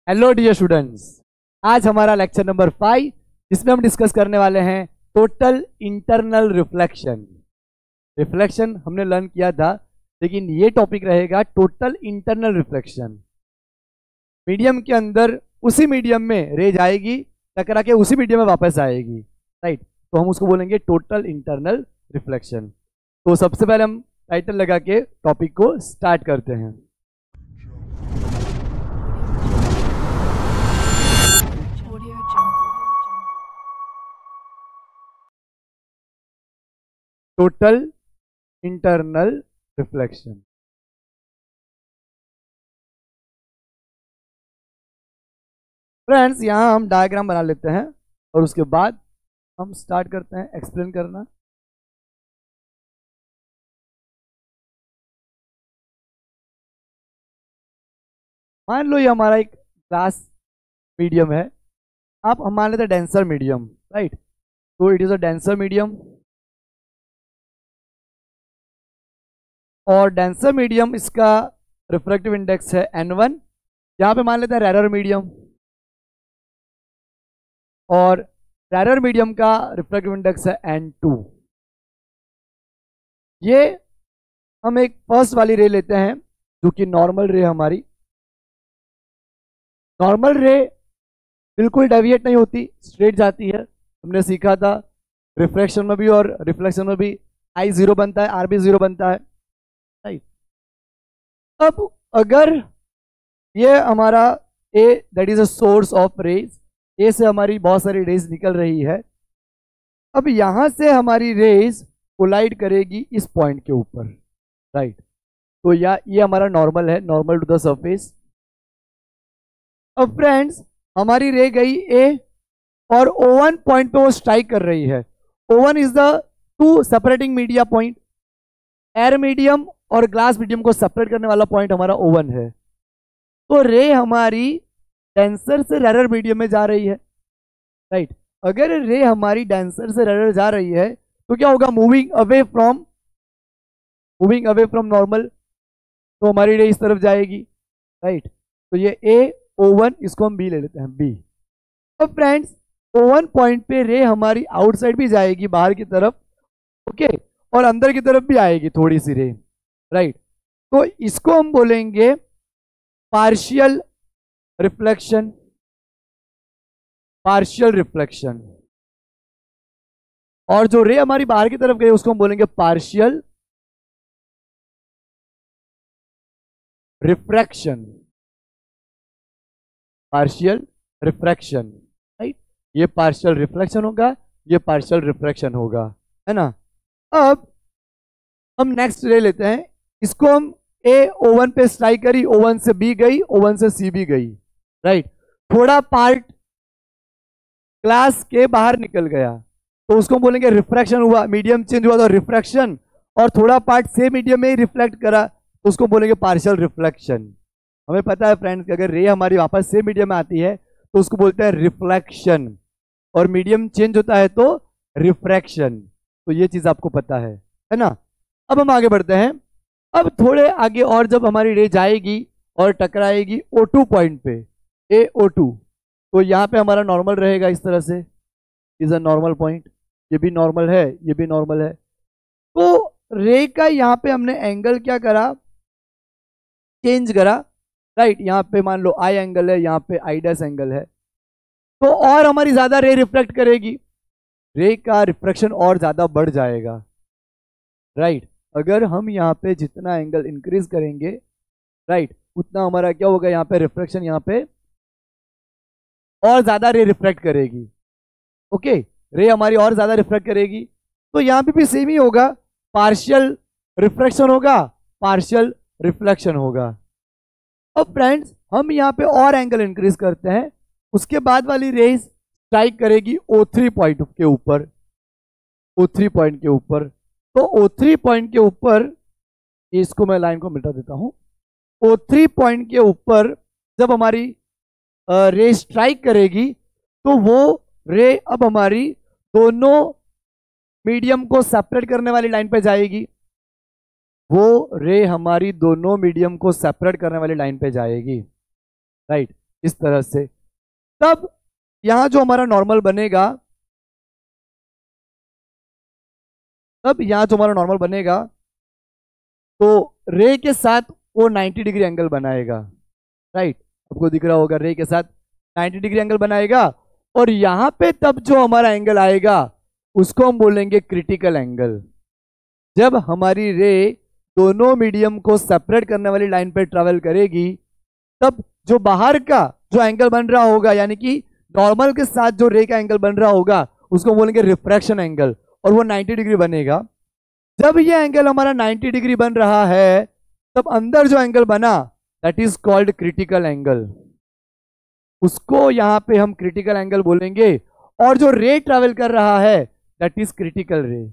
Hello dear students, आज हमारा lecture number 5 जिसमें हम डिस्कस करने वाले हैं टोटल इंटरनल रिफ्लेक्शन। रिफ्लेक्शन हमने लर्न किया था, लेकिन ये टॉपिक रहेगा टोटल इंटरनल रिफ्लेक्शन। मीडियम के अंदर उसी मीडियम में रे जाएगी, टकरा के उसी मीडियम में वापस आएगी, राइट। तो हम उसको बोलेंगे टोटल इंटरनल रिफ्लेक्शन। तो सबसे पहले हम टाइटल लगा के टॉपिक को स्टार्ट करते हैं। Total internal reflection. फ्रेंड्स, यहां हम डायग्राम बना लेते हैं और उसके बाद हम स्टार्ट करते हैं एक्सप्लेन करना। मान लो ये हमारा एक ग्लास मीडियम है। हम मान लेते हैं डेंसर मीडियम, राइट। तो it is a denser medium और डेंसर मीडियम इसका रिफ्रैक्टिव इंडेक्स है N1। यहाँ पे मान लेते हैं रेरर मीडियम, और रेरर मीडियम का रिफ्रैक्टिव इंडेक्स है N2। ये हम एक फर्स्ट वाली रे लेते हैं जो कि नॉर्मल रे हमारी। नॉर्मल रे बिल्कुल डेविएट नहीं होती, स्ट्रेट जाती है। हमने सीखा था रिफ्रैक्शन में भी और रिफ्लेक्शन में भी I 0 बनता है, R भी 0 बनता है, राइट। अब अगर ये हमारा A that is a source of rays, A से हमारी बहुत सारी रेज निकल रही है। अब यहां से हमारी रेज कोलाइड करेगी इस पॉइंट के ऊपर, राइट। तो ये हमारा नॉर्मल है, नॉर्मल टू द सरफेस। अब फ्रेंड्स, हमारी रे गई ए और O1 पॉइंट पे वो स्ट्राइक कर रही है। O1 is the two separating media point. Air medium और ग्लास मीडियम को सेपरेट करने वाला पॉइंट हमारा O1 है। तो रे हमारी डेंसर से रेरर मीडियम में जा रही है, राइट। अगर रे हमारी डेंसर से रेरर जा रही है तो क्या होगा? Moving away from normal. तो हमारी रे इस तरफ जाएगी, राइट। तो ये A O1, इसको हम B ले लेते हैं, B। अब फ्रेंड्स, O1 पॉइंट पे रे हमारी आउटसाइड भी जाएगी, बाहर की तरफ, ओके, और अंदर की तरफ भी आएगी थोड़ी सी रे, राइट। तो इसको हम बोलेंगे पार्शियल रिफ्लेक्शन। और जो रे हमारी बाहर की तरफ गई उसको हम बोलेंगे पार्शियल रिफ्रैक्शन। राइट। ये पार्शियल रिफ्लेक्शन होगा, ये पार्शियल रिफ्रैक्शन होगा, है ना। अब हम नेक्स्ट रे लेते हैं। इसको हम A O1 पे स्ट्राइक करी, O1 से B गई, O1 से C भी गई, राइट। थोड़ा पार्ट ग्लास के बाहर निकल गया तो उसको बोलेंगे रिफ्रैक्शन हुआ, मीडियम चेंज हुआ तो रिफ्रैक्शन। और थोड़ा पार्ट से मीडियम में ही रिफ्लेक्ट करा तो उसको बोलेंगे पार्शियल रिफ्लेक्शन। हमें पता है फ्रेंड्स कि अगर रे हमारी वापस से मीडियम में आती है तो उसको बोलते हैं रिफ्लेक्शन, और मीडियम चेंज होता है तो रिफ्रैक्शन। तो ये चीज आपको पता है ना। अब हम आगे बढ़ते हैं। अब थोड़े आगे और जब हमारी रे जाएगी और टकराएगी O2 पॉइंट पे, AO2, तो यहाँ पे हमारा नॉर्मल रहेगा इस तरह से, इज अ नॉर्मल पॉइंट। ये भी नॉर्मल है, ये भी नॉर्मल है। तो रे का यहाँ पे हमने एंगल क्या करा? चेंज करा, राइट। यहाँ पे मान लो I एंगल है, यहाँ पे I' एंगल है, तो और हमारी ज्यादा रे रिफ्लेक्ट करेगी, रे का रिफ्रैक्शन और ज्यादा बढ़ जाएगा, राइट। अगर हम यहाँ पे जितना एंगल इंक्रीज करेंगे, राइट, उतना हमारा क्या होगा? यहाँ पे रिफ्रैक्शन, यहाँ पे और ज्यादा रे रिफ्लेक्ट करेगी, ओके। रे हमारी और ज्यादा रिफ्लेक्ट करेगी, तो यहाँ पे भी सेम ही होगा, पार्शियल रिफ्रैक्शन होगा, पार्शियल रिफ्लेक्शन होगा। अब फ्रेंड्स, हम यहाँ पे और एंगल इंक्रीज करते हैं। उसके बाद वाली रेज स्ट्राइक करेगी O3 पॉइंट के ऊपर, O3 पॉइंट के ऊपर। तो O3 पॉइंट के ऊपर, इसको मैं लाइन को मिटा देता हूं। O3 पॉइंट के ऊपर जब हमारी रे स्ट्राइक करेगी तो वो रे अब हमारी दोनों मीडियम को सेपरेट करने वाली लाइन पे जाएगी। वो रे हमारी दोनों मीडियम को सेपरेट करने वाली लाइन पे जाएगी, राइट। इस तरह से। तब यहां जो हमारा नॉर्मल बनेगा, तो रे के साथ वो 90 डिग्री एंगल बनाएगा, राइट। आपको दिख रहा होगा रे के साथ 90 डिग्री एंगल बनाएगा, और यहां पे तब जो हमारा एंगल आएगा उसको हम बोलेंगे क्रिटिकल एंगल। जब हमारी रे दोनों मीडियम को सेपरेट करने वाली लाइन पे ट्रेवल करेगी, तब जो बाहर का जो एंगल बन रहा होगा, यानी कि नॉर्मल के साथ जो रे का एंगल बन रहा होगा, उसको बोलेंगे रिफ्रैक्शन एंगल, और वो 90 डिग्री बनेगा। जब ये एंगल हमारा 90 डिग्री बन रहा है, तब अंदर जो एंगल बना that is called critical angle, उसको यहां पे हम क्रिटिकल एंगल बोलेंगे। और जो रे ट्रेवल कर रहा है दैट इज क्रिटिकल रे,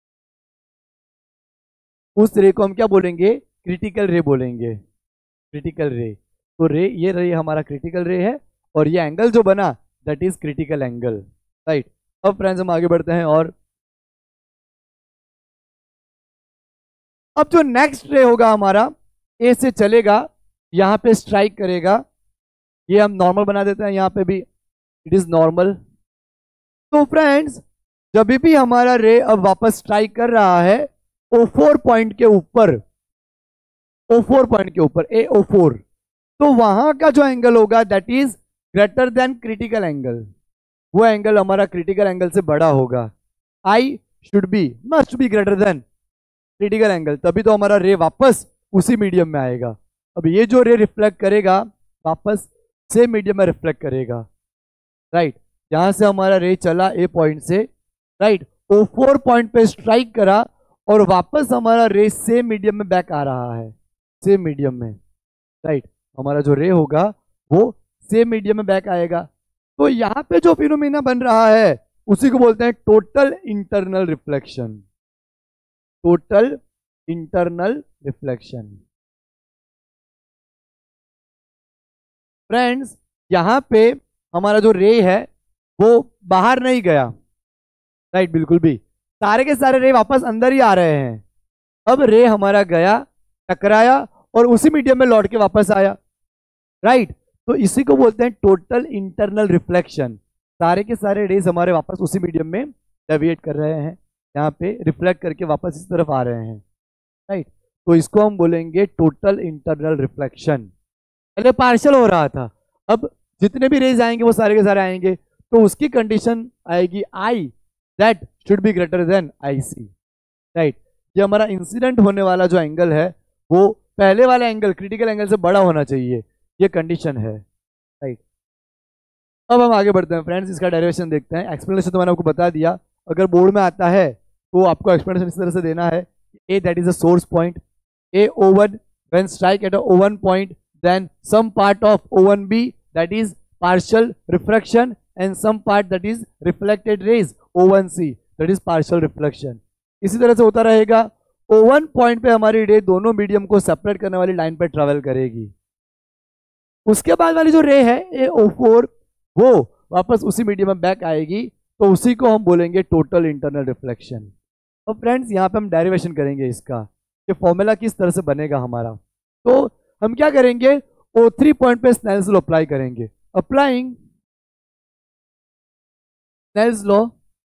उस रे को हम क्या बोलेंगे? क्रिटिकल रे बोलेंगे, क्रिटिकल रे। तो ये रे हमारा क्रिटिकल रे है, और ये एंगल जो बना that is critical angle, right. अब फ्रेंड्स हम आगे बढ़ते हैं, और अब जो नेक्स्ट रे होगा हमारा ए से चलेगा, यहां पे स्ट्राइक करेगा। ये हम नॉर्मल बना देते हैं, यहां पे भी इट इज नॉर्मल। तो फ्रेंड्स जब भी हमारा रे अब वापस स्ट्राइक कर रहा है O4 पॉइंट के ऊपर, O4 पॉइंट के ऊपर AO4, तो वहां का जो एंगल होगा that is greater than critical angle. वो एंगल हमारा क्रिटिकल एंगल से बड़ा होगा। I should be, must be greater than critical angle, तभी तो हमारा रे वापस उसी मीडियम में आएगा। अब ये जो रे रिफ्लेक्ट करेगा वापस सेम मीडियम में रिफ्लेक्ट करेगा, राइट। यहां से हमारा रे चला ए पॉइंट से, राइट, O4 पॉइंट पे स्ट्राइक करा, और वापस हमारा रे सेम मीडियम में बैक आ रहा है, सेम मीडियम में, राइट। हमारा जो रे होगा वो सेम मीडियम में बैक आएगा। तो यहां पे जो फिनोमेना बन रहा है उसी को बोलते हैं total internal reflection, total internal reflection. Friends यहां पे हमारा जो रे है वो बाहर नहीं गया, राइट, बिल्कुल भी, सारे के सारे रे वापस अंदर ही आ रहे हैं। अब रे हमारा गया, टकराया, और उसी मीडियम में लौट के वापस आया, राइट। तो इसी को बोलते हैं टोटल इंटरनल रिफ्लेक्शन। सारे के सारे रेज हमारे वापस उसी मीडियम में डेविएट कर रहे हैं, यहाँ पे रिफ्लेक्ट करके वापस इस तरफ आ रहे हैं, राइट। तो इसको हम बोलेंगे टोटल इंटरनल रिफ्लेक्शन। पहले पार्शियल हो रहा था, अब जितने भी रेज आएंगे वो सारे के सारे आएंगे, तो उसकी कंडीशन आएगी I that should be greater than I C, right. ये हमारा इंसिडेंट होने वाला जो एंगल है वो पहले वाला एंगल क्रिटिकल एंगल से बड़ा होना चाहिए, ये कंडीशन है, राइट। अब हम आगे बढ़ते हैं फ्रेंड्स, इसका डेरिवेशन देखते हैं। एक्सप्लेनेशन तो मैंने आपको बता दिया, अगर बोर्ड में आता है तो आपको एक्सप्लेनेशन इस तरह से देना है। A that is a source point, AO1 when strike at a O1 point, then some part of O1B that is partial refraction and some part that is reflected rays O1C that is partial reflection। इसी तरह से होता रहेगा। O1 point पे हमारी रे दोनों medium को सेपरेट करने वाली लाइन पे ट्रेवल करेगी। उसके बाद वाली जो रे है AO4 वो वापस उसी मीडियम में बैक आएगी, तो उसी को हम बोलेंगे टोटल इंटरनल रिफ्लेक्शन। तो फ्रेंड्स यहाँ पे हम डेरिवेशन करेंगे इसका, कि फॉर्मूला किस तरह से बनेगा हमारा। तो हम क्या करेंगे, O3 पॉइंट पे स्नेल्स लॉ अप्लाई करेंगे। Applying Snell's law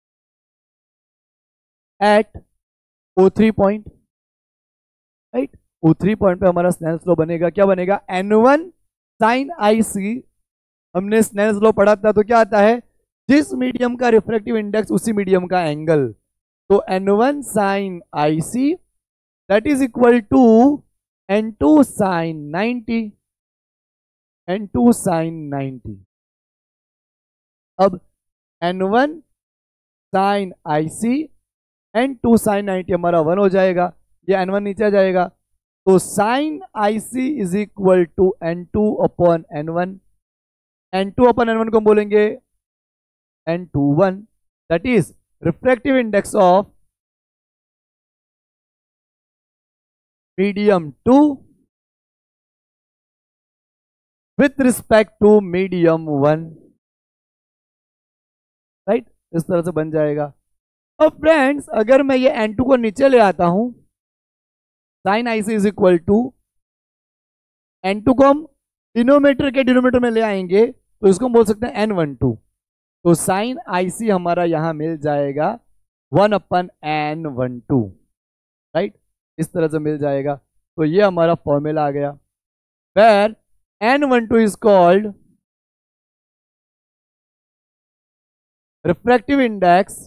at O3 point, right. O3 point पे हमारा स्नेल्स लॉ बनेगा, क्या बनेगा, N1 sin IC। हमने स्नेल्स लॉ पढ़ा था, तो क्या आता है, जिस मीडियम का रिफ्रैक्टिव इंडेक्स उसी मीडियम का एंगल। तो N1 sin IC that is equal to N2 sin 90, N2 sin 90। अब N1 sin IC, N2 sin 90 हमारा 1 हो जाएगा, ये N1 नीचे आ जाएगा, तो sin IC is equal to N2 upon N1। N2 upon N1 को हम बोलेंगे N21, that is refractive index of medium 2 with respect to medium 1, right. इस तरह से बन जाएगा। अब फ्रेंड्स अगर मैं ये N2 को नीचे ले आता हूं, sine IC is equal to N2 को हम डिनोमीटर के डिनोमीटर में ले आएंगे तो इसको हम बोल सकते हैं N12। तो साइन IC हमारा यहां मिल जाएगा 1/N12, राइट, इस तरह से मिल जाएगा। तो ये हमारा फॉर्मूला आ गया, where N12 is called refractive index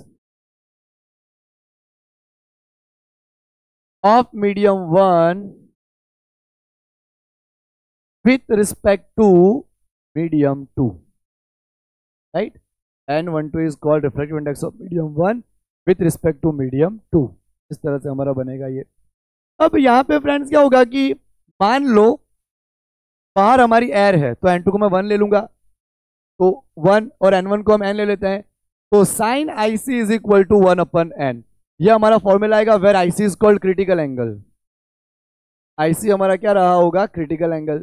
of medium 1 with respect to medium 2, right? N12 is called refractive index of medium 1 with respect to medium 2। इस तरह से हमारा बनेगा ये। अब यहाँ पे फ्रेंड्स क्या होगा कि मान लो बाहर हमारी एयर है, तो N2 को मैं 1 ले लूंगा, तो 1 और N1 को हम N ले लेते हैं। तो sine IC is equal to 1/N। ये हमारा फॉर्मूला आएगा where IC is called critical angle. IC हमारा क्या रहा होगा, क्रिटिकल एंगल।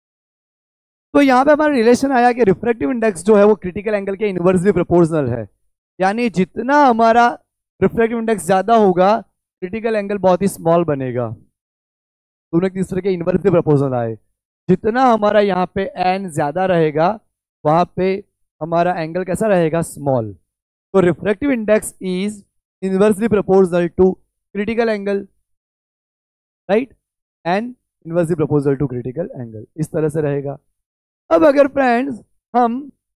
तो यहां पे हमारा रिलेशन आया कि रिफ्रैक्टिव इंडेक्स जो है वो क्रिटिकल एंगल के इनवर्सली प्रोपोर्शनल है, यानी जितना हमारा रिफ्रैक्टिव इंडेक्स ज्यादा होगा क्रिटिकल एंगल बहुत ही स्मॉल बनेगा। दोनों एक दूसरे के इनवर्सली प्रोपोर्शनल आए, जितना हमारा यहाँ पे n ज्यादा रहेगा वहां पे हमारा एंगल कैसा रहेगा, स्मॉल। तो refractive index is inversely proportional to critical angle, right, and inversely proportional to critical angle, इस तरह से रहेगा। अब अगर फ्रेंड्स हम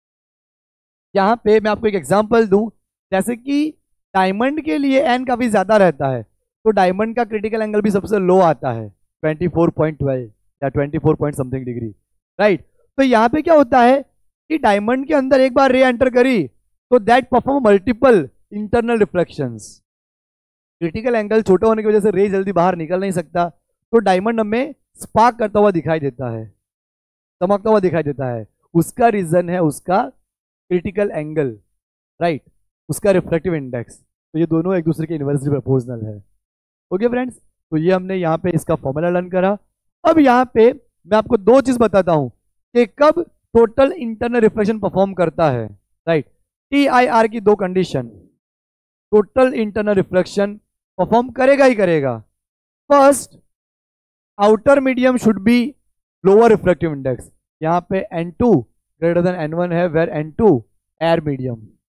यहाँ पे मैं आपको एक एग्जांपल दूं, जैसे कि डायमंड के लिए n काफी ज्यादा रहता है, तो डायमंड का क्रिटिकल एंगल भी सबसे लो आता है 24.12 या 24 पॉइंट समथिंग डिग्री, राइट। तो यहाँ पे क्या होता है कि डायमंड के अंदर एक बार रे एंटर करी तो that perform multiple internal reflections. Critical angle छोटा होने की वजह से रे जल्दी बाहर निकल नहीं सकता, तो डायमंड हमें स्पार्क करता हुआ दिखाई देता है, चमकता हुआ दिखाई देता है। उसका रीजन है उसका क्रिटिकल एंगल, राइट, उसका रिफ्रैक्टिव इंडेक्स। तो ये दोनों एक दूसरे के इनवर्सली प्रोपोर्शनल है। ओके फ्रेंड्स, तो ये हमने यहाँ पे इसका फॉर्मूला लर्न करा। अब यहाँ पे मैं आपको दो चीज बताता हूँ कि कब टोटल इंटरनल रिफ्लेक्शन परफॉर्म करता है, राइट। TIR की दो condition, total internal reflection perform करेगा ही करेगा। First, outer medium should be lower refractive index. यहां पे N2 ग्रेटर देन N1 है, वेयर N2 एयर मीडियम।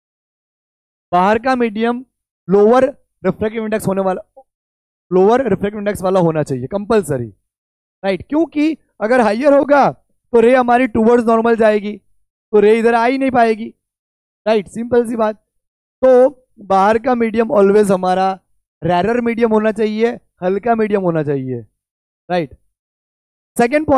बाहर का मीडियम लोअर रिफ्रैक्टिव इंडेक्स होने वाला, लोअर रिफ्रैक्टिव इंडेक्स वाला होना चाहिए कंपलसरी, राइट, क्योंकि अगर हाइयर होगा तो रे हमारी टूवर्ड्स नॉर्मल जाएगी, तो रे इधर आ ही नहीं पाएगी, राइट, सिंपल सी बात। तो बाहर का मीडियम ऑलवेज हमारा रेरर मीडियम होना चाहिए, हल्का मीडियम होना चाहिए, राइट। सेकेंड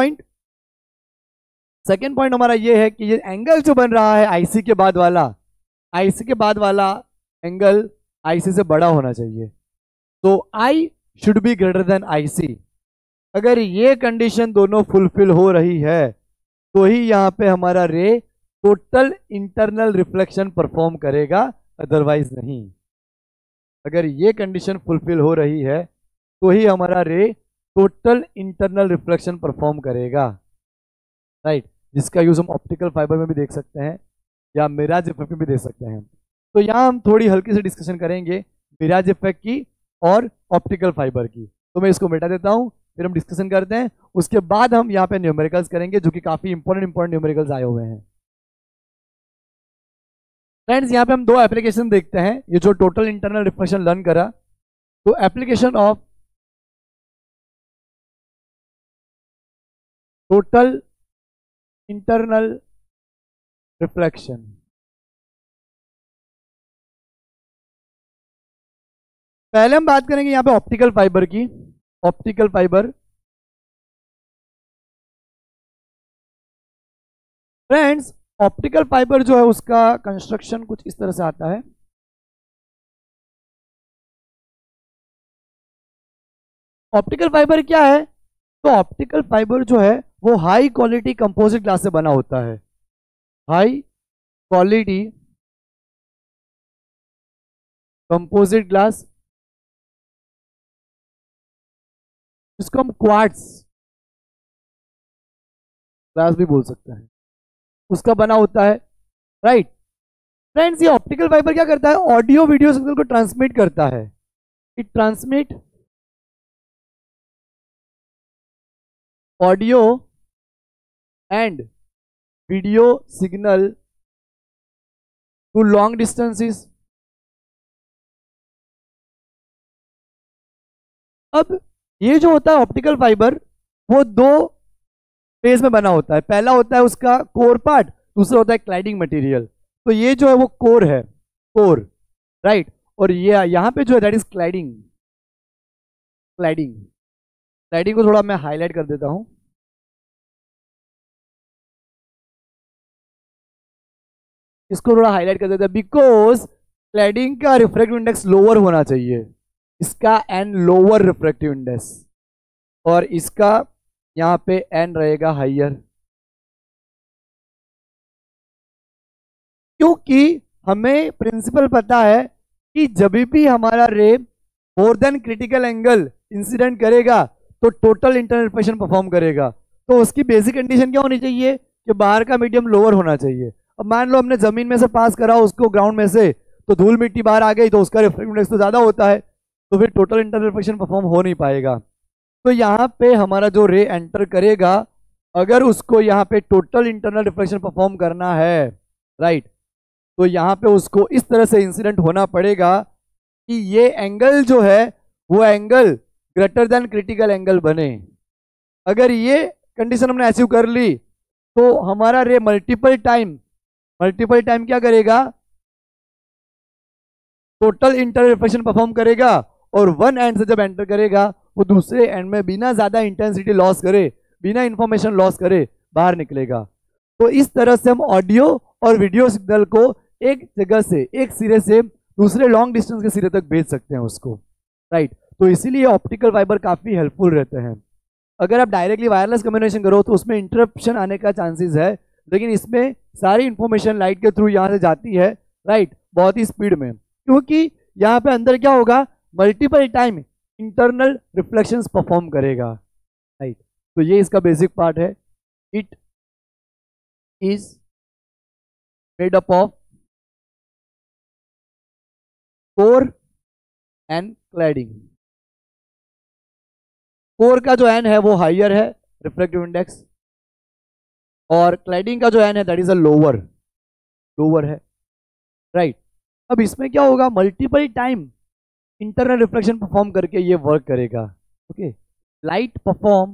पॉइंट हमारा ये है कि ये एंगल जो बन रहा है IC के बाद वाला, IC के बाद वाला एंगल IC से बड़ा होना चाहिए। तो I should be greater than IC। अगर ये कंडीशन दोनों फुलफिल हो रही है तो ही यहाँ पे हमारा ray total internal reflection perform करेगा, अदरवाइज नहीं। अगर ये कंडीशन फुलफिल हो रही है तो ही हमारा ray total internal reflection perform करेगा, राइट, जिसका यूज हम ऑप्टिकल फाइबर में भी देख सकते हैं या मिराज इफेक्ट में भी देख सकते हैं। तो यहाँ हम थोड़ी हल्की से डिस्कशन करेंगे मिराज इफेक्ट की और ऑप्टिकल फाइबर की। तो मैं इसको मिटा देता हूँ, फिर हम डिस्कशन करते हैं। उसके बाद हम यहाँ पे न्यूमेरिकल्स करेंगे, जो कि काफी इंपॉर्टेंट न्यूमेरिकल्स आए हुए हैं। फ्रेंड्स, यहाँ पे हम दो एप्लीकेशन देखते हैं, ये जो टोटल इंटरनल रिफ्लेक्शन लर्न करा। तो application of total internal reflection, पहले हम बात करेंगे यहाँ पे ऑप्टिकल फाइबर की। Optical fibre friends, optical fibre जो है उसका कंस्ट्रक्शन कुछ इस तरह से आता है। ऑप्टिकल फाइबर क्या है? तो ऑप्टिकल फाइबर जो है वो हाई क्वालिटी कंपोजिट ग्लास से बना होता है। हाई क्वालिटी कंपोजिट ग्लास, इसको हम क्वार्ट्ज ग्लास भी बोल सकते हैं, उसका बना होता है, राइट। फ्रेंड्स, ये ऑप्टिकल फाइबर क्या करता है? ऑडियो वीडियो सिग्नल को ट्रांसमिट करता है। It transmit audio and video signal to long distances. अब ये जो होता है ऑप्टिकल फाइबर, वो दो फेज में बना होता है। पहला होता है उसका कोर पार्ट, दूसरा होता है क्लैडिंग मटेरियल। तो ये जो है वो कोर है, कोर, राइट। और ये यहाँ पे जो है that is cladding. Cladding, cladding को थोड़ा मैं हाईलाइट कर देता हूं। इसको थोड़ा हाईलाइट कर देता है बिकॉज क्लैडिंग का रिफ्रैक्टिव इंडेक्स लोअर होना चाहिए। इसका एन लोअर रिफ्रैक्टिव इंडेक्स, और इसका यहाँ पे एन रहेगा हाइयर। क्योंकि हमें प्रिंसिपल पता है कि जब भी हमारा ray more than critical angle incident करेगा तो टोटल इंटरनल रिफ्लेक्शन परफॉर्म करेगा। तो उसकी बेसिक कंडीशन क्या होनी चाहिए कि बाहर का मीडियम लोअर होना चाहिए। अब मान लो हमने जमीन में से पास करा उसको ग्राउंड में से, तो धूल मिट्टी बाहर आ गई तो उसका रिफ्लेक्टिव इंडेक्स तो ज्यादा होता है, तो फिर टोटल इंटरनल रिफ्लेक्शन परफॉर्म हो नहीं पाएगा। तो यहाँ पे हमारा जो रे एंटर करेगा, अगर उसको यहाँ पे टोटल इंटरनल रिफ्लेक्शन परफॉर्म करना है, राइट, तो यहाँ पे उसको इस तरह से इंसिडेंट होना पड़ेगा कि ये एंगल जो है वो angle greater than critical angle बने। अगर ये कंडीशन हमने अचीव कर ली तो हमारा रे मल्टीपल टाइम क्या करेगा, टोटल इंटरनल रिफ्लेक्शन परफॉर्म करेगा, और वन एंड से जब एंटर करेगा वो दूसरे एंड में बिना ज्यादा इंटेंसिटी लॉस करे, बिना इंफॉर्मेशन लॉस करे बाहर निकलेगा। तो इस तरह से हम ऑडियो और वीडियो सिग्नल को एक जगह से, एक सिरे से दूसरे लॉन्ग डिस्टेंस के सिरे तक भेज सकते हैं उसको, राइट। तो इसीलिए ऑप्टिकल फाइबर काफी हेल्पफुल रहते हैं। अगर आप डायरेक्टली वायरलेस कम्युनिकेशन करो तो उसमें इंटरप्शन आने का चांसेस है, लेकिन इसमें सारी इंफॉर्मेशन लाइट के थ्रू यहाँ से जाती है, राइट, बहुत ही स्पीड में। क्योंकि यहाँ पे अंदर क्या होगा, multiple time internal reflections perform करेगा, राइट। तो ये इसका बेसिक पार्ट है। It is made up of core and cladding. Core का जो एन है वो हाइयर है रिफ्रैक्टिव इंडेक्स, और क्लैडिंग का जो एन है दैट इज अ लोअर है, राइट। अब इसमें क्या होगा, multiple time internal reflection perform करके ये वर्क करेगा। Okay, light perform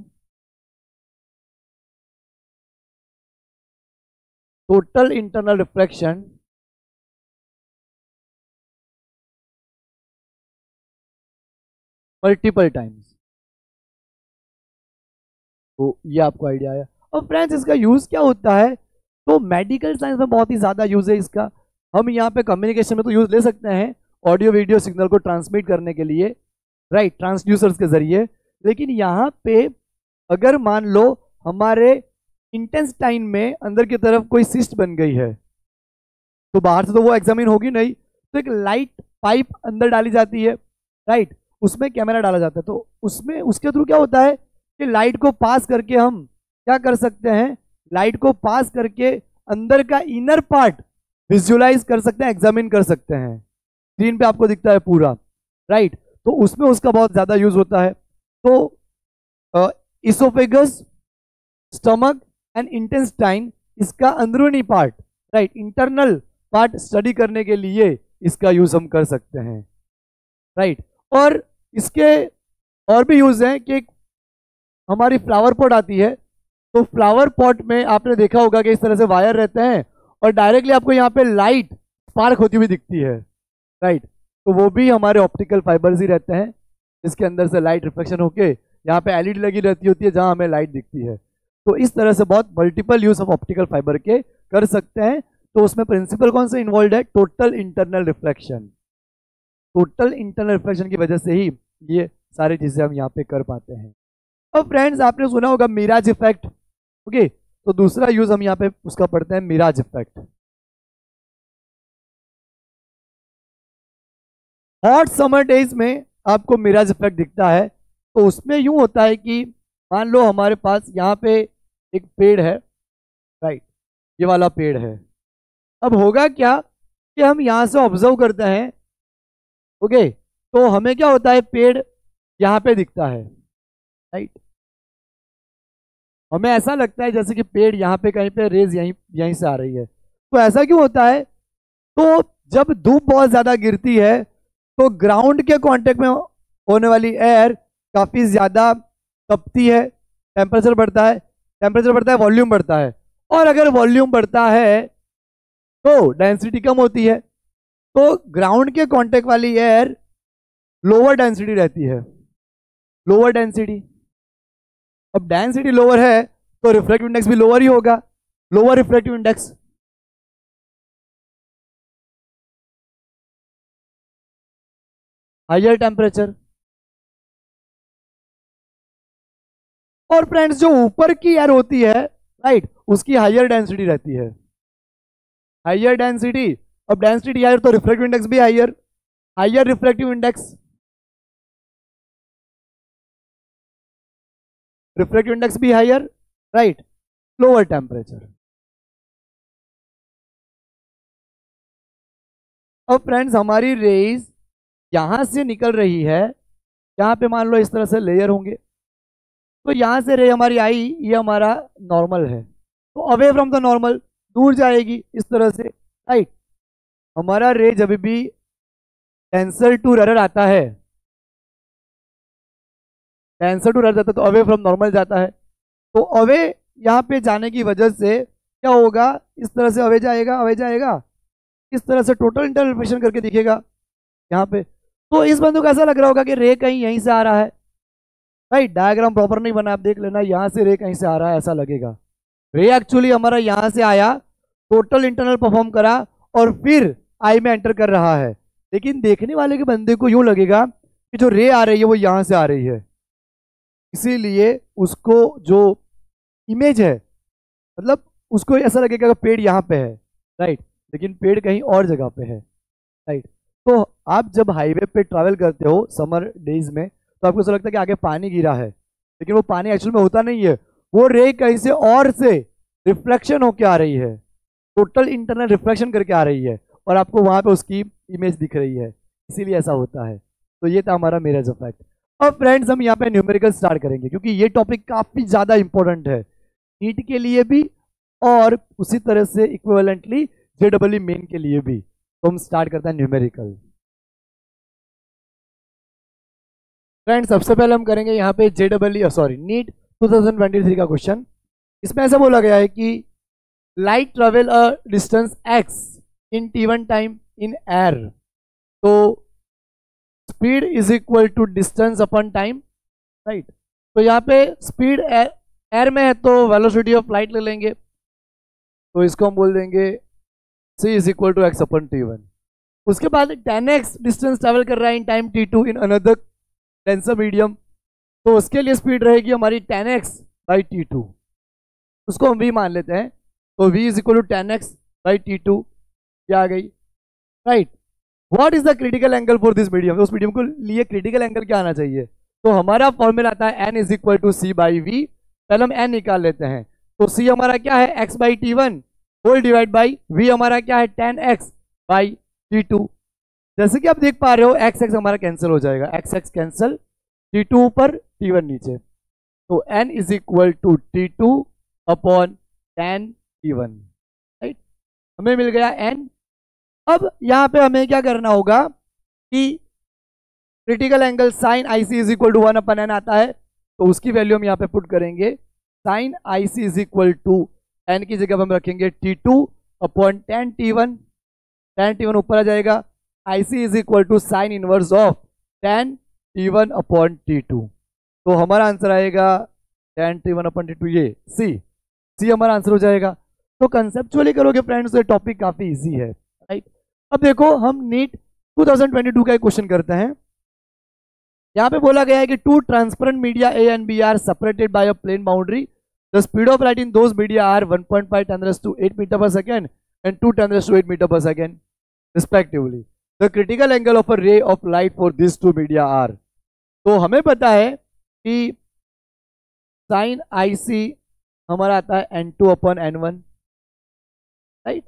total internal reflection multiple times. तो ये आपको आइडिया आया। और फ्रेंड्स इसका यूज क्या होता है, तो मेडिकल साइंस में बहुत ही ज्यादा यूज है इसका। हम यहाँ पे कम्युनिकेशन में तो यूज ले सकते हैं ऑडियो वीडियो सिग्नल को ट्रांसमिट करने के लिए, राइट, ट्रांसड्यूसर्स के जरिए। लेकिन यहाँ पे अगर मान लो हमारे इंटेंस्टाइन में अंदर की तरफ कोई सिस्ट बन गई है, तो बाहर से तो वो एग्जामिन होगी नहीं, तो एक लाइट पाइप अंदर डाली जाती है, राइट, उसमें कैमरा डाला जाता है। तो उसमें उसके थ्रू क्या होता है कि लाइट को पास करके हम क्या कर सकते हैं, लाइट को पास करके अंदर का इनर पार्ट विजुअलाइज कर सकते हैं, एग्जामिन कर सकते हैं। स्क्रीन पे आपको दिखता है पूरा, राइट। तो उसमें उसका बहुत ज्यादा यूज होता है। तो इसोफेगस, स्टमक एंड इंटेस्टाइन, इसका अंदरूनी part, right, internal part study करने के लिए इसका यूज हम कर सकते हैं, राइट। और इसके और भी यूज हैं कि हमारी फ्लावर पॉट आती है, तो फ्लावर पॉट में आपने देखा होगा कि इस तरह से वायर रहते हैं और डायरेक्टली आपको यहाँ पे लाइट स्पार्क होती हुई दिखती है, राइट। तो वो भी हमारे ऑप्टिकल फाइबर्स ही रहते हैं, जिसके अंदर से लाइट रिफ्लेक्शन होके यहाँ पे एलईडी लगी रहती होती है जहाँ हमें लाइट दिखती है। तो इस तरह से बहुत मल्टीपल यूज हम ऑप्टिकल फाइबर के कर सकते हैं। तो उसमें प्रिंसिपल कौन सा इन्वॉल्व है, total internal reflection. Total internal reflection की वजह से ही ये सारी चीजें हम यहाँ पे कर पाते हैं। अब फ्रेंड्स आपने सुना होगा मिराज इफेक्ट, ओके, तो दूसरा यूज हम यहाँ पे उसका पढ़ते हैं, mirage effect. Hot summer days में आपको मिराज इफेक्ट दिखता है। तो उसमें यूं होता है कि मान लो हमारे पास यहाँ पे एक पेड़ है, राइट, ये वाला पेड़ है। अब होगा क्या कि हम यहाँ से ऑब्जर्व करते हैं, ओके, तो हमें क्या होता है, पेड़ यहाँ पे दिखता है, राइट। हमें ऐसा लगता है जैसे कि पेड़ यहाँ पे कहीं पे, रेज यहीं यहीं से आ रही है। तो ऐसा क्यों होता है? तो जब धूप बहुत ज्यादा गिरती है तो ग्राउंड के कांटेक्ट में होने वाली एयर काफी ज्यादा तपती है, टेम्परेचर बढ़ता है, टेम्परेचर बढ़ता है, वॉल्यूम बढ़ता है, और अगर वॉल्यूम बढ़ता है तो डेंसिटी कम होती है। तो ग्राउंड के कांटेक्ट वाली एयर लोअर डेंसिटी रहती है, लोअर डेंसिटी। अब डेंसिटी लोअर है तो रिफ्रैक्टिव इंडेक्स भी लोअर ही होगा, lower refractive index. Higher temperature. और फ्रेंड्स जो ऊपर की एयर होती है, राइट, उसकी हायर डेंसिटी रहती है, हायर डेंसिटी। अब डेंसिटी हायर तो रिफ्रैक्टिव इंडेक्स भी higher, higher refractive index, refractive index भी हायर, राइट, लोअर टेम्परेचर। अब फ्रेंड्स हमारी रेज यहां से निकल रही है, यहां पे मान लो इस तरह से लेयर होंगे, तो यहां से रे हमारी आई, ये हमारा नॉर्मल है, तो अवे फ्रॉम द नॉर्मल, दूर जाएगी इस तरह से, राइट। हमारा रे जब भी टेंसर टू एरर आता है, टेंसर टू एरर जाता है तो अवे फ्रॉम नॉर्मल जाता है। तो अवे यहाँ पे जाने की वजह से क्या होगा, इस तरह से अवे जाएगा, अवे जाएगा, इस तरह से टोटल इंटरनल रिफ्लेक्शन करके दिखेगा यहाँ पे। तो इस बंदू को ऐसा लग रहा होगा कि रे कहीं यहीं से आ रहा है, राइट। डायग्राम प्रॉपर नहीं बना, आप देख लेना, यहाँ से रे कहीं से आ रहा है ऐसा लगेगा। रे एक्चुअली हमारा यहाँ से आया, टोटल इंटरनल परफॉर्म करा और फिर आई में एंटर कर रहा है, लेकिन देखने वाले के बंदे को यूं लगेगा कि जो रे आ रही है वो यहाँ से आ रही है, इसीलिए उसको जो इमेज है, मतलब उसको ऐसा लगेगा कि पेड़ यहाँ पे है, राइट, लेकिन पेड़ कहीं और जगह पे है, राइट। तो आप जब हाईवे पे ट्रैवल करते हो समर डेज में, तो आपको ऐसा लगता है कि आगे पानी गिरा है, लेकिन वो पानी एक्चुअल में होता नहीं है, वो रे कहीं से और से रिफ्लेक्शन होके आ रही है, टोटल इंटरनल रिफ्लेक्शन करके आ रही है, और आपको वहां पे उसकी इमेज दिख रही है, इसीलिए ऐसा होता है। तो ये था हमारा मिरर्स इफेक्ट। अब फ्रेंड्स हम यहाँ पे न्यूमेरिकल स्टार्ट करेंगे, क्योंकि ये टॉपिक काफी ज्यादा इंपॉर्टेंट है नीट के लिए भी, और उसी तरह से इक्विवेलेंटली जेडब्ल्यू मेन के लिए भी। तो हम स्टार्ट करते हैं न्यूमेरिकल। फ्रेंड्स सबसे पहले हम करेंगे यहाँ पे जेडब्ल्यू सॉरी नीट 2023 का क्वेश्चन। इसमें ऐसा बोला गया है कि light travel a distance x in t1 time in air, तो speed is equal to distance upon time, right. तो यहाँ पे स्पीड एयर में है तो वेलोसिटी ऑफ लाइट ले लेंगे, तो इसको हम बोल देंगे c is equal to x upon t1। उसके बाद 10x डिस्टेंस ट्रेवल कर रहा है in time t2 in another denser medium, तो उसके लिए स्पीड रहेगी हमारी 10x बाई t2, उसको हम v मान लेते हैं, तो v is equal to 10x by t2, क्या आ गई, right. What is the critical angle for this medium, उस मीडियम को लिए क्रिटिकल एंगल क्या आना चाहिए, तो हमारा फॉर्मूला आता है n is equal to c by v। पहले हम n निकाल लेते हैं, तो c हमारा क्या है x by t1 whole divide by v हमारा क्या है 10x बाई t2। जैसे कि आप देख पा रहे हो एक्स एक्स हमारा कैंसिल हो जाएगा, एक्स एक्स कैंसिल, t2 ऊपर t1 नीचे, तो n is equal to t2 upon 10 t1, right, हमें मिल गया n। अब यहाँ पे हमें क्या करना होगा कि critical angle sine I C is equal to 1 upon n आता है, तो उसकी वैल्यू हम यहाँ पे पुट करेंगे, sine I C is equal to n की जगह हम रखेंगे t2 अपॉन 10 t1, 10 t1 ऊपर आ जाएगा, I C is equal to sine inverse of 10 t1 upon t2, तो हमारा आंसर आएगा 10 t1 अपॉन t2, ये सी हमारा आंसर हो जाएगा। तो कंसेप्चुअली करोगे फ्रेंड्स तो ये टॉपिक काफी इजी है, राइट। अब देखो हम नीट 2022 का एक क्वेश्चन करते हैं। यहाँ पे बोला गया है कि two transparent media A and B are separated by a plane boundary, the speed of light in those media are 1.5 10⁸ metre per second and 2 10⁸ metre per second respectively, the critical angle of a ray of light for this two media are. तो हमें पता है कि sign I सी हमारा आता है n2 upon n1, right.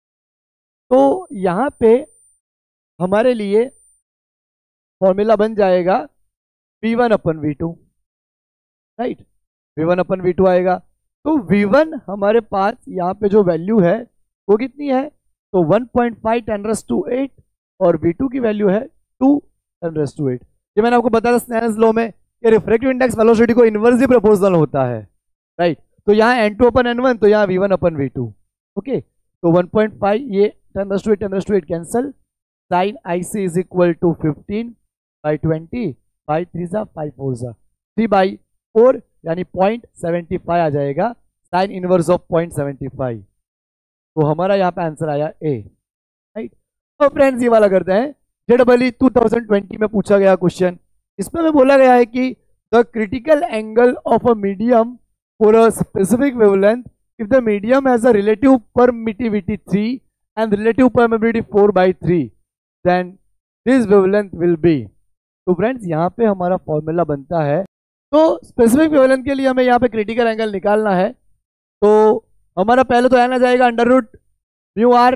तो यहां पे हमारे लिए फॉर्मूला बन जाएगा v1 अपन v2, राइट। V1 अपन V2 आएगा। तो V1 हमारे पास यहाँ पे जो वैल्यू है वो कितनी है, तो 1.5 10⁸ और V2 की वैल्यू है 2 10⁸। ये मैंने आपको बताया स्नेल्स लॉ में कि रिफ्रैक्टिव इंडेक्स वेलोसिटी को इनवर्सली प्रोपोर्शनल होता है, राइट। तो यहाँ N2 अपन N1, तो यहाँ V1 अपन V2। ओके, तो 1.5 ये 10⁸ cancel, sine IC is equal to 15/20, 5 3 5 4 3/4 यानी 0.75 आ जाएगा, साइन इनवर्स ऑफ 0.75। तो हमारा यहाँ पे आंसर आया ए, राइट। तो फ्रेंड्स ये वाला करते हैं JEE 2020 में पूछा गया क्वेश्चन। इसमें हमें बोला गया है कि the critical angle of a medium for a specific wavelength if the medium has a relative permittivity 3 and relative permittivity 4/3 then this wavelength will be. तो फ्रेंड्स यहाँ पे हमारा फॉर्मूला बनता है, तो स्पेसिफिक वेवलेंथ के लिए हमें यहाँ पे क्रिटिकल एंगल निकालना है। तो हमारा पहले तो आना जाएगा √μr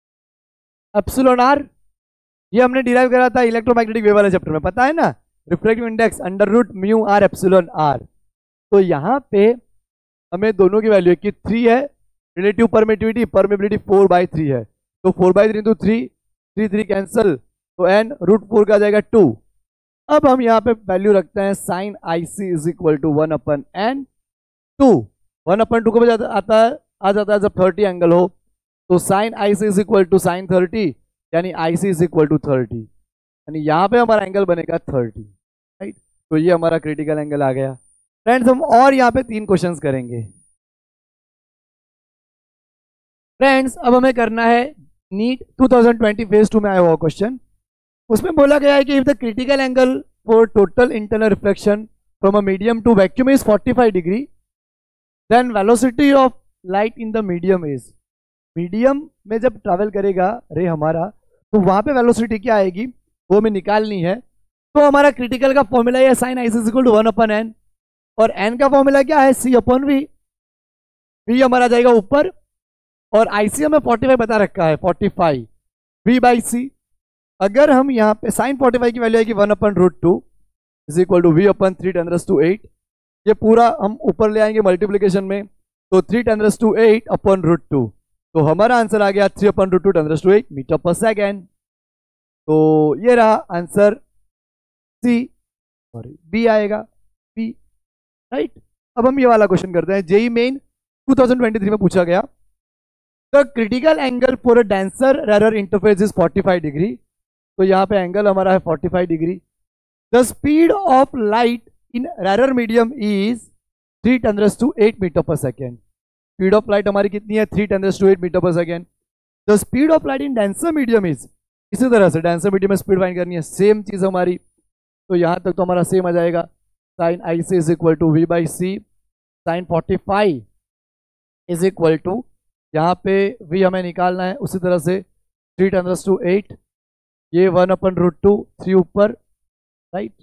εr, ये हमने डिराइव करा था इलेक्ट्रोमैग्नेटिक वेव वाले चैप्टर में, पता है ना, रिफ्रैक्टिव इंडेक्स √μr εr। तो यहाँ पे हमें दोनों की वैल्यू है कि 3 है, रिलेटिव परमिटिविटी 4/3 है, तो 4/3 इंटू 3, 3 कैंसल, तो n √4 का जाएगा 2। अब हम यहाँ पे वैल्यू रखते हैं sine IC is equal to 1/n2। 1/2 को आ जाता है जब 30 एंगल हो, तो sine IC is equal to sine 30 यानी IC इज इक्वल टू 30, यानी यहाँ पे हमारा एंगल बनेगा 30, राइट। तो ये हमारा क्रिटिकल एंगल आ गया। फ्रेंड्स हम और यहाँ पे 3 क्वेश्चंस करेंगे। फ्रेंड्स अब हमें करना है नीट 2020 फेज 2 में आया हुआ क्वेश्चन। उसमें बोला गया है कि if the critical angle for total internal reflection from a medium to vacuum is 45 degree, then velocity of light in the medium is. Medium में जब ट्रैवल करेगा रे हमारा, तो वहां पे वेलोसिटी क्या आएगी वो हमें निकालनी है। तो हमारा क्रिटिकल का फॉर्मूला है sine IC is equal to 1/n, और n का फॉर्मूला क्या है C/v। v हमारा जाएगा ऊपर, और IC हमें 45 बता रखा है, 45 v/c। अगर हम यहाँ पे साइन 45 की वैल्यू है कि 1/√2 इज इक्वल टू v/3 10⁸, ये पूरा हम ऊपर ले आएंगे मल्टीप्लीकेशन में, तो 3 10⁸/√2, तो हमारा आंसर आ गया 3/√2 10⁸ मीटर पर सेकेंड। तो ये रहा आंसर सी, सॉरी बी आएगा, बी, राइट। अब हम ये वाला क्वेश्चन करते हैं, JEE मेन 2023 में पूछा गया, the critical angle for a denser rarer interface is 45 degree. तो यहाँ पे एंगल हमारा है 45 degree. The speed of light in rarer medium is 3 10⁸ metre per second. Speed of light हमारी कितनी है, 3 10⁸ metre per second. The speed of light in denser medium is, इसी तरह से डेंसर मीडियम में स्पीड फाइंड करनी है, सेम चीज हमारी। तो यहाँ तक तो हमारा सेम आ जाएगा, sine IC is equal to v/c, sine 45 is equal to, यहाँ पे v हमें निकालना है, उसी तरह से 3 10⁸, ये 1/√2, 3 ऊपर, right,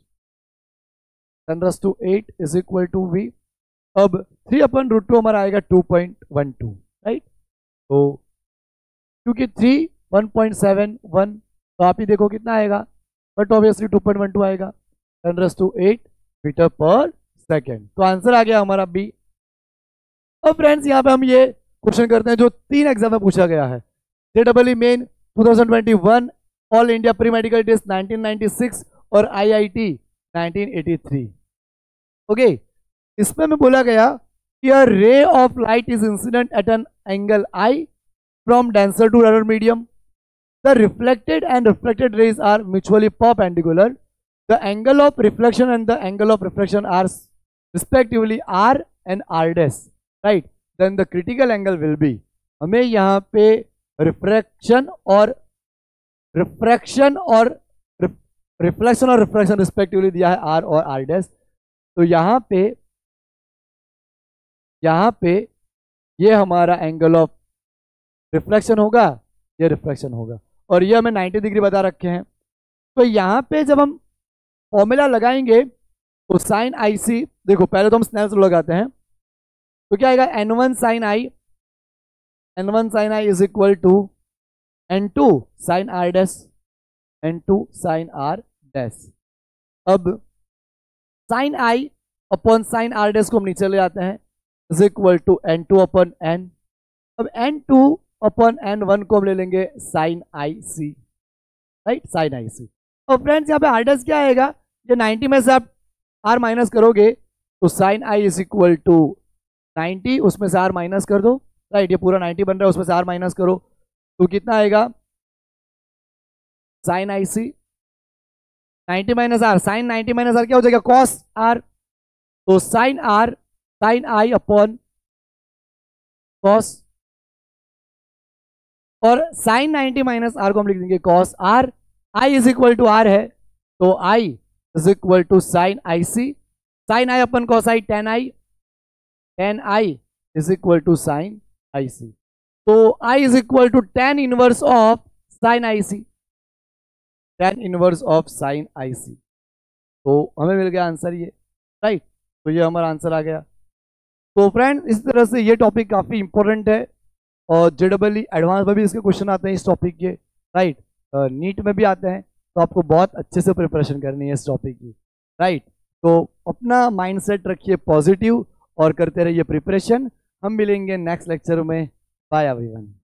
10⁸ is equal to v। अब 3/√2 हमारा आएगा 2.12, राइट। तो क्योंकि 3 1.71, तो आप ही देखो कितना आएगा, बट ऑब्वियसली 2.12 आएगा, 10⁸ मीटर पर सेकेंड। तो आंसर आ गया हमारा बी। अब फ्रेंड्स यहाँ पे हम ये क्वेश्चन करते हैं जो 3 एग्जाम में पूछा गया है, JEE Main 2021, all India pre medical test 1996 और IIT 1983। ओके, इसमें में बोला गया कि a ray of light is incident at an angle I from denser to rarer medium. The reflected and refracted rays are mutually perpendicular. The angle of reflection and the angle of refraction are respectively R and R dash, right? Then the critical angle will be, हमें यहाँ पे refraction और refraction और reflection और refraction respectively दिया है R और R dash. तो यहाँ पे ये हमारा एंगल ऑफ रिफ्लेक्शन होगा, ये रिफ्रैक्शन होगा, और ये हमें 90 डिग्री बता रखे हैं। तो यहाँ पे जब हम फॉर्मूला लगाएंगे तो साइन IC, देखो पहले तो हम स्नेल्स लॉ लगाते हैं, तो क्या आएगा, N1 sine I is equal to N2 sine R dash, N2 sine R dash. अब sine I upon sine R dash को हम नीचे ले आते हैं is equal to n2 upon n। अब n2 अपॉन n1 को हम ले लेंगे sine I C, right, sine I C. और फ्रेंड्स यहाँ पे आर डैश क्या आएगा, ये 90 में से आप आर माइनस करोगे तो sine I is equal to 90, उसमें से आर माइनस कर दो, राइट, ये पूरा 90 बन रहा है, उसमें से आर माइनस करो तो कितना आएगा, sine I C 90 minus R, sine 90 minus R क्या हो जाएगा, कॉस आर, तो sine R sine I upon cos, और साइन 90 माइनस आर को हम लिख देंगे cos R, I is equal to R है तो I is equal to sine I C, sine I upon cos I tan I is equal to sine I C, तो I is equal to ten inverse of sine I C, tan inverse of sine I C, तो हमें मिल गया answer ये, right, तो ये हमारा answer आ गया। तो फ्रेंड इस तरह से ये टॉपिक काफ़ी इंपॉर्टेंट है और जेडबल एडवांस में भी इसके क्वेश्चन आते हैं इस टॉपिक के, राइट, नीट में भी आते हैं, तो आपको बहुत अच्छे से प्रिपरेशन करनी है इस टॉपिक की, राइट। तो अपना माइंडसेट रखिए पॉजिटिव और करते रहिए प्रिपरेशन। हम मिलेंगे नेक्स्ट लेक्चर में, बाय एवरीवन।